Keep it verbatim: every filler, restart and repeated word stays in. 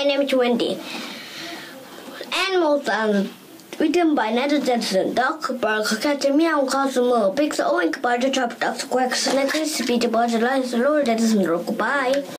name is Wendy. Animals are written by Ned Jensen. Duck, bark, cat, meow, cosmo, pigs, oink, barge, chop, ducks, quacks, necklace, Peter, barge, lions, lord, that is Bye.